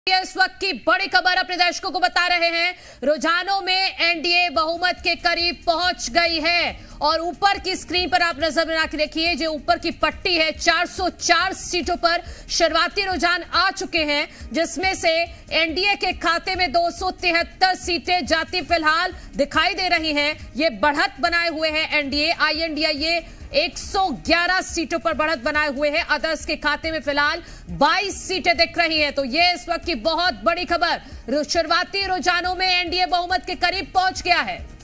इस वक्त की बड़ी खबर अपने दर्शकों को बता रहे हैं। रुझानों में एनडीए बहुमत के करीब पहुंच गई है और ऊपर की स्क्रीन पर आप नजर बना के देखिए, जो ऊपर की पट्टी है 404 सीटों पर शुरुआती रुझान आ चुके हैं, जिसमें से एनडीए के खाते में 273 सीटें जाती फिलहाल दिखाई दे रही हैं। ये बढ़त बनाए हुए हैं एनडीए। आईएनडीए 111 सीटों पर बढ़त बनाए हुए हैं। अदर्स के खाते में फिलहाल 22 सीटें दिख रही हैं। तो ये इस वक्त की बहुत बड़ी खबर। शुरुआती रुझानों में एनडीए बहुमत के करीब पहुंच गया है।